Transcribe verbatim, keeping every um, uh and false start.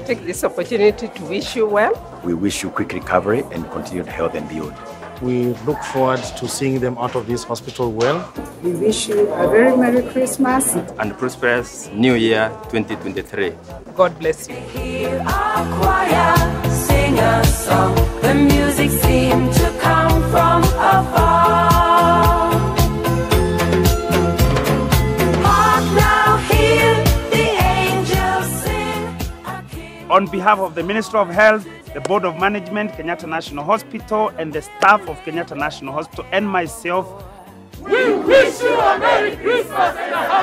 take this opportunity to wish you well. We wish you quick recovery and continued health and beyond. We look forward to seeing them out of this hospital well. We wish you a very Merry Christmas and prosperous New Year twenty twenty-three. God bless you. Hear our choir sing a song. The music seemed to come from afar. Hark now, hear the angels sing. On behalf of the Ministry of Health, the Board of Management, Kenyatta National Hospital, and the staff of Kenyatta National Hospital, and myself, we wish you a Merry Christmas and a Happy